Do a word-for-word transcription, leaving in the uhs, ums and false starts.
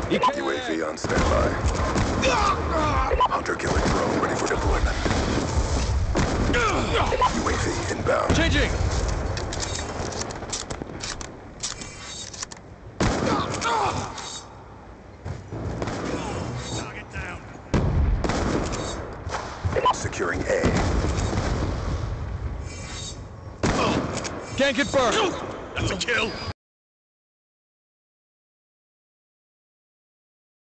U A V on standby. Hunter killing drone ready for deployment. U A V inbound. Changing! Target down. Securing A. Can't get burned! That's a kill.